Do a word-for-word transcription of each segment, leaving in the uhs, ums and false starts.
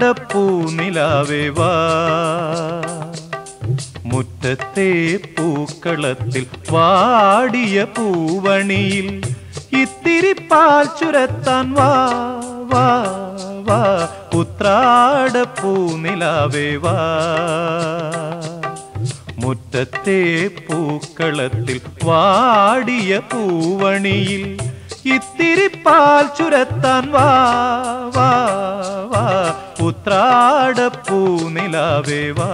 ഉത്രാടപ്പൂനിലാവേ വാ മുറ്റത്തെ പൂക്കളത്തിൽ വാടിയ പൂവണിയിൽ ഇത്തിരി പാൽ ചുരത്താൻ വാ വാ വാ ഉത്രാടപ്പൂനിലാവേ വാ മുറ്റത്തെ പൂക്കളത്തിൽ വാടിയ പൂവണിയിൽ ഇത്തിരി പാൽ ചുരത്താൻ വാ വാ വാ ഉത്രാടപ്പൂനിലാവേ വാ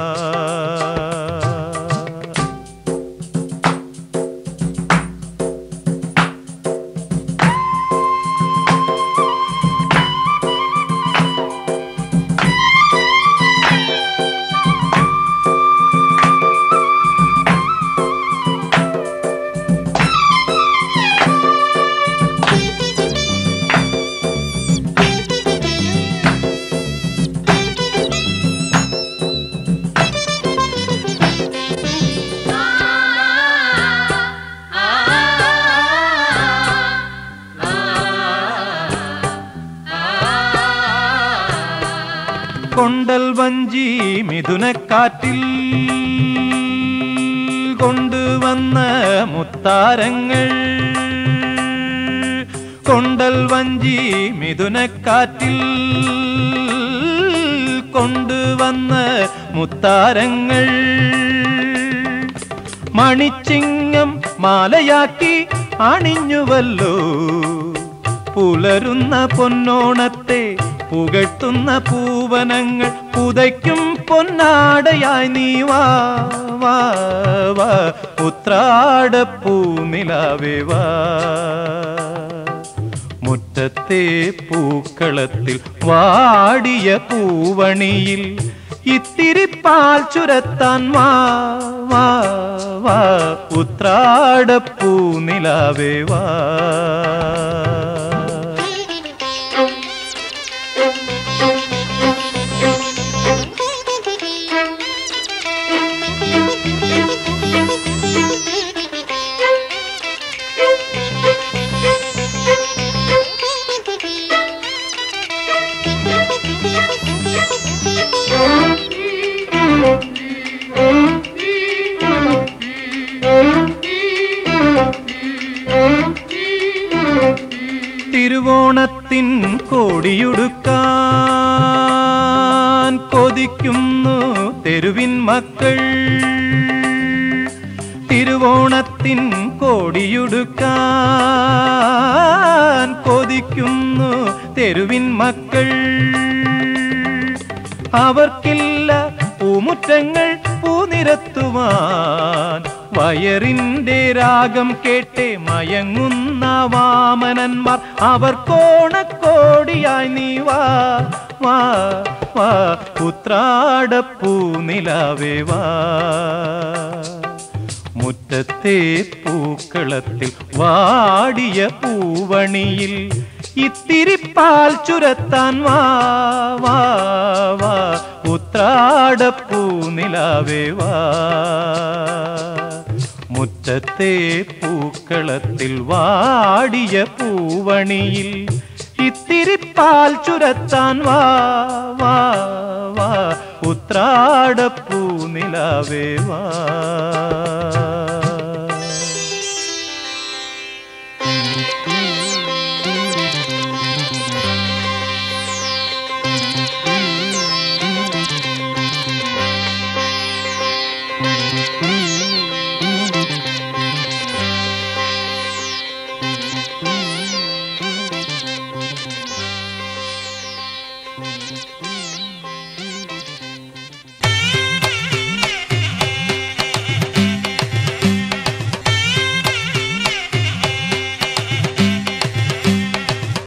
കൊണ്ടൽ വഞ്ചി മിഥുനക്കാറ്റിൽ കൊണ്ടുവന്ന മുത്താരങ്ങൾ കൊണ്ടൽ വഞ്ചി മിഥുനക്കാറ്റിൽ കൊണ്ടുവന്ന മുത്താരങ്ങൾ മണിച്ചിങ്ങം മാലയാക്കി അണിഞ്ഞുവല്ലോ പുലരുന്ന പൊന്നോണത്തെ പുകഴ്ത്തുന്ന പൂവനങ്ങൾ പുതയ്ക്കും പൊന്നാടയായി നീ വാ വാ വാ ഉത്രാടപ്പൂനിലാവേ വാ മുറ്റത്തെ പൂക്കളത്തിൽ വാടിയ പൂവണിയിൽ ഇത്തിരി പാൽ ചുരത്താൻ വാ വാ വാ ഉത്രാടപ്പൂനിലാവേ വാ തിരുവോണത്തിൻ കോടിയുടുക്കാൻ കൊതിക്കുന്നു തെരുവിൻ മക്കൾ തിരുവോണത്തിൻ കോടിയുടുക്കാൻ കൊതിക്കുന്നു തെരുവിൻ മക്കൾ അവർക്കില്ല പൂമുറ്റങ്ങൾ പൂനിരത്തുവാൻ വയറിന്റെ രാഗം കേട്ടേ മയങ്ങുന്ന വാമനന്മാർ അവർക്കോണക്കോടിയായി നീ വാ വാ വാ ഉത്രാടപ്പൂനിലാവേ വാ മുറ്റത്തെ പൂക്കളത്തിൽ വാടിയ പൂവണിയിൽ ഇത്തിരി പാൽ ചുരത്താൻ വാ വാ വാ ഉത്രാടപ്പൂനിലാവേ വാ മുറ്റത്തെ പൂക്കളത്തിൽ വാടിയ പൂവണിയിൽ ഇത്തിരി പാൽ ചുരത്താൻ വാ വാ വാ ഉത്രാടപ്പൂനിലാവേ വാ Mm-hmm.